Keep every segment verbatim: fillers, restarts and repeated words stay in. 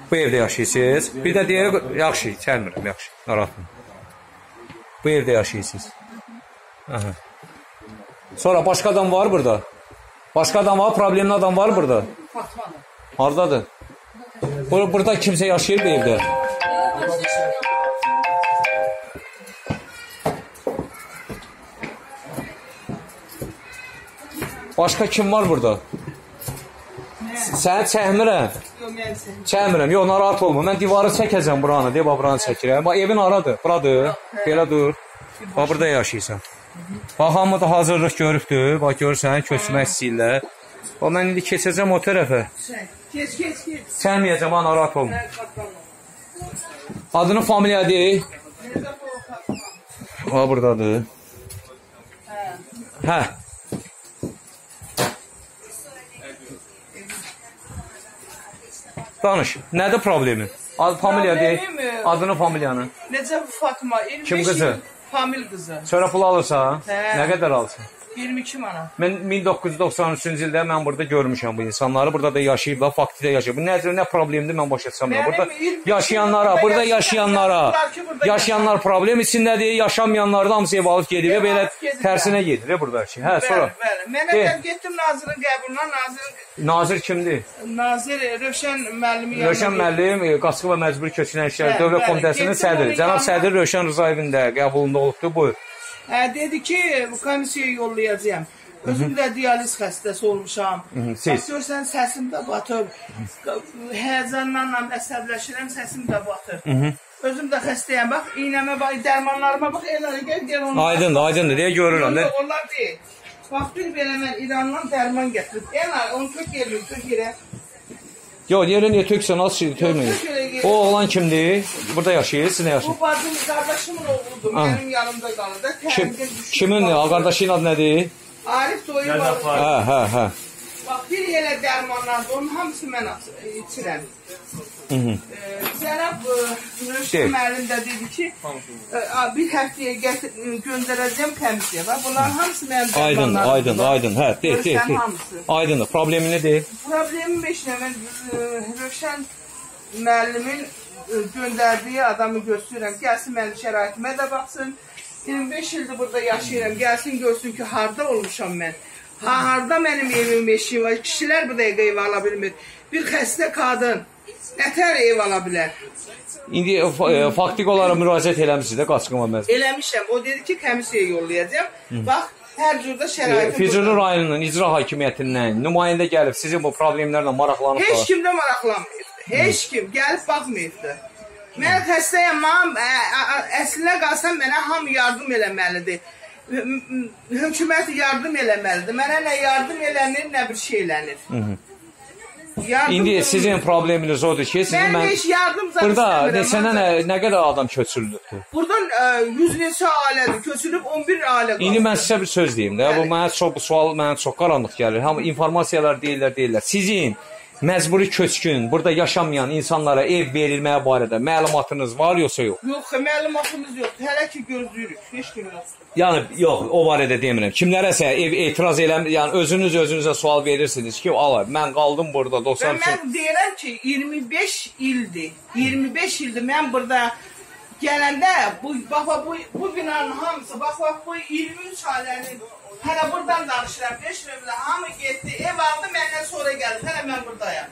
Bu evdə yaşayırsınız. Bir də deyək, yaxşı, çəlmirəm, yaxşı, narahatım. Bu evdə yaşayırsınız. Aha. Sonra başqa adam var burada. Başqa adam var, problemli adam var burada. Haradadır? Bur burada kimsə yaşayır bu evdə. Başqa kim var burada? Səni çəkmirəm. Çəkmirəm, yox, narahat olma. Mən divarı çəkəcəm buranı, deyə buranı çəkirəm. Bax, evin aradır, buradır. Belə dur. Bax, burada yaşayırsan. Bax, hamı da hazırlıq görübdür. Bax, görürsən, köçmək istəyirlər. Bax, mən indi keçəcəm o tərəfə. Keç, keç, keç. Çəkməyəcəm, ha, narahat olma. Adını familiya deyil. Bax, buradadır. Hə. Danış, nədir problemin? Ad, familiya deyil, adını familiyanı. Necə Fatma, Kim qızı? Famil qızı. Sonra pul alırsan, nə qədər alırsan? iyirmi iki manat. Mən min doqquz yüz doxsan üçüncü ildə mən burada görmüşəm bu insanları. Burada da yaşayıblar, faktidə yaşayıb. Bu nədir, nə problemdir, mən başa düşmürəm. Burada yaşayanlara, burada yaşayanlara, yaşayanlar problem içindədir, yaşamayanlar da hamısı ev alıb gedir və belə tərsinə gedir burada ki. Hə, sonra. Bəli, mən əvvəl getdim nazirin qəbuluna, nazirin... Nazir kimdir? Nazir Rövşən müəllimi yanına. Rövşən müəllim, Qaçqı və Məcburi Köçkünlər İşləri Dövlət Komitəsinin sədri. Cənab sədr Rövşən Rızayevin də qəbulunda olubdur, buyur. Hə, dedi ki, bu komisiya yollayacağım. Özüm də dializ xəstəsi olmuşam. Siz? Bax, görsən, səsim də batır. Həyəcanlarla əsəbləşirəm, səsim də batır. Özüm də xəstəyəm. Bax, iynəmə, bax, dərmanlarıma, bax, elə gəl, gəl onlar. Aydındır, aydındır, deyə görürəm. Onlar deyil. Bax, bir belə mən İrandan dərman gətirib. Yəni, onu tök yerliyim, tök yerə. Yox, yerə niyə töksən, az şeydir, tökməyin. O oğlan kimdir? Burada yaşayır, siz nə yaşayır? Bu bacım, qardaşımın oğludur, mənim yanımda qalır. Kimin, qardaşının adı nədir? Arif Doyur var. Hə, hə, hə. Bax, bir elə dərmanlardır, onun hamısı mən içirəm. Cənab Rövşən müəllim də dedi ki, bir həftəyə göndərəcəm komisiya. Bunların hamısı mənim dərmanlardır. Aydın, aydın, aydın, hə, deyil, deyil, deyil. Aydındır, problemi nədir? Problemi beş nə, mən Rövşən müəllimin göndərdiyi adamı göstərirəm, gəlsin mənim şəraitimə də baxsın. iyirmi beş ildir burada yaşayıram, gəlsin görsün ki, harada olmuşam mən. Ha, harada mənim evim, eşiyim var, kişilər bu dəqiqə ev ala bilmir. Bir xəstə qadın nətər ev ala bilər? İndi faktik olaraq müraciət eləmişsiniz də Qaçqın və Məcburi. Eləmişəm, o dedi ki, komisiya yollayacaq. Bax, hər cürdə şəraitim. Füzuli rayonunun icra hakimiyyətindən nümayəndə gəlib sizin bu problemlərlə maraqlanıb da. Heç kim də maraqlanmayıbdır, heç kim gəlib baxmayıbdır. Mən xəstəyəm, əslinə qalsam mənə hamı yardım eləməlidir. Hökumət yardım eləməlidir. Mənə nə yardım elənir, nə bir şey elənir. İndi sizin probleminiz odur ki, sizin mən heç yardım zat istəmirəm. Burada sənə nə qədər adam köçürülübdür? Buradan yüz neçə ailədir, köçürüb on bir ailə qalır. İndi mən sizə bir söz deyim də, bu mənə çox, bu sual mənə çox qaranlıq gəlir. Hamı informasiyalar deyirlər, deyirlər. Sizin məcburi köçkün, burada yaşamayan insanlara ev verilməyə barədə məlumatınız var, yoxsa yox? Yox, məlumatımız yoxdur. Hələ ki gözləyirik, heç kim yox. Yəni, yox, o barədə demirəm. Kimlərəsə ev etiraz eləmir, yəni özünüz özünüzə sual verirsiniz ki, alay, mən qaldım burada doxsan üçün. Mən deyirəm ki, iyirmi beş ildir, iyirmi beş ildir mən burada gələndə, bax, bu, bu binanın hamısı, bax, bax, bu iyirmi üç ailənin, hələ buradan danışıram, beş növlə, hamı getdi, ev aldı, məndən sonra gəldi, hələ mən buradayam.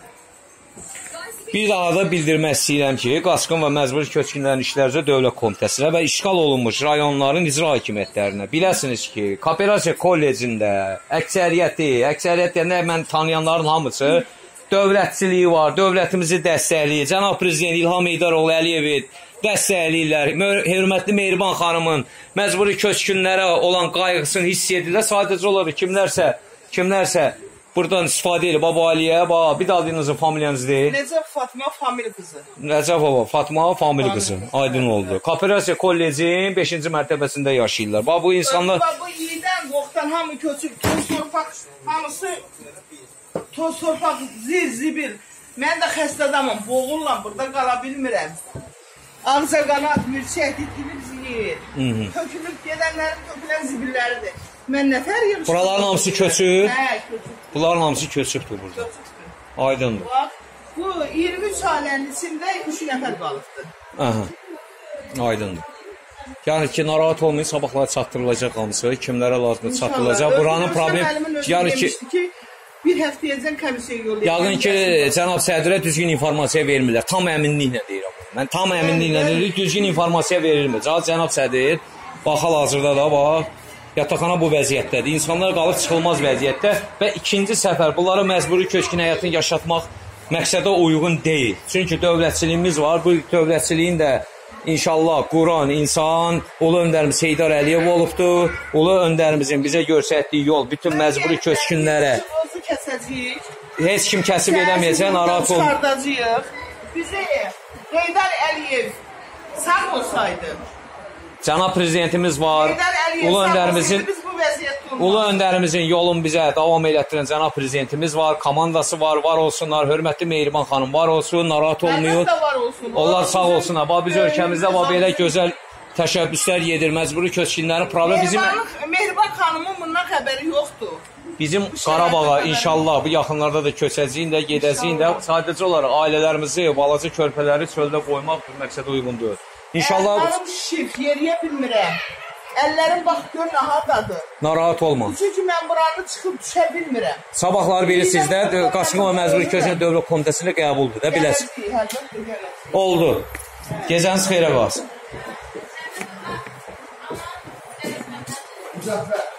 Bir daha da bildirmək istəyirəm ki, Qaçqın və Məcburi Köçkünlərin İşləri üzrə Dövlət Komitəsinə və işğal olunmuş rayonların icra hakimiyyətlərinə biləsiniz ki, Kooperasiya kollecində əksəriyyəti, əksəriyyət nə mən tanıyanların hamısı dövlətçiliyi var, dövlətimizi dəstəkləyir. Cənab Prezident İlham Heydəroğlu Əliyev dəstəkləyirlər. Hörmətli Mehriban xanımın məcburi köçkünlərə olan qayğısını hiss edirlər. Sadəcə olaraq kimlərsə, kimlərsə buradan istifadə edib Baba Aliyə, bir də adınızın familiyanız deyil. Nəcəf Fatma Famil qızı. Nəcəfova Fatma Famil qızı. Aydın oldu. Kooperasiya kollecinin beşinci mərtəbəsində yaşayırlar. Bax bu insanlar... Bax bu iydən, qoxdan hamı köçüb, toz torpaq, hamısı toz torpaq, zil, zibil. Mən də xəstə adamım, boğullam, burada qala bilmirəm. Ağza qanat, mürçək, ditilib zil. Tökülüb gedənlərin tökülən zibilləridir. Mən nətər yığışım? Buraların hamısı köçüb? Hə, köçüb. Bunların hamısı köçübdür burada. Köçübdür. Aydındır. Bax, Bu iyirmi üç ailənin içində üç nəfər qalıbdır. Aha. Aydındır. Yəni ki, narahat olmayın, sabahlar çatdırılacaq hamısı, kimlərə lazımdır çatdırılacaq. Buranın problemi, yəni ki, ki, bir həftəyəcən komissiya yollayacaq. Yəqin ki, cənab sədrə düzgün informasiya vermirlər. Tam əminliklə deyirəm. Mən tam əminliklə deyirəm, düzgün informasiya verilmir. Cənab sədr, bax hal-hazırda da bax, yataqxana bu vəziyyətdədir. İnsanlar qalıb çıxılmaz vəziyyətdə və ikinci səfər bunlara məcburi köçkün həyatını yaşatmaq məqsədə uyğun deyil. Çünki dövlətçiliyimiz var. Bu dövlətçiliyin də İnşallah Quran, insan, ulu öndərimiz Heydar Əliyev olubdur. Ulu öndərimizin bizə göstərdiyi yol bütün məcburi köçkünlərə heç kim kəsib eləməyəcək, narahat olun. Çıxardacağıq. Bizi Heydar Əliyev sağ olsaydı. Cənab prezidentimiz var. Ulu öndərimizin Ulu öndərimizin yolun bizə davam elətdirən cənab prezidentimiz var, komandası var, var olsunlar. Hörmətli Mehriban xanım var olsun, narahat olmayın. Onlar sağ olsunlar. Bax biz ölkəmizdə bax belə gözəl təşəbbüslər yedir, məcburi köçkünlərin problemi bizim Mehriban xanımın bundan xəbəri yoxdur. Bizim Qarabağa inşallah bu yaxınlarda da köçəcəyin də, gedəcəyin də sadəcə olaraq ailələrimizi, balaca körpələri çöldə qoymaq bir məqsədə uyğundur. İnşallah əllərim şif, yeriyə bilmirəm. Əllərim bax gör nahadadır. Narahat olma. Çünki mən buranı çıxıb düşə bilmirəm. Sabahlar biri sizdə Qaçqın və Məcburi Köçkün Dövlət Komitəsində qəbuldur da biləsiz. Oldu. Gecəniz xeyrə qalsın.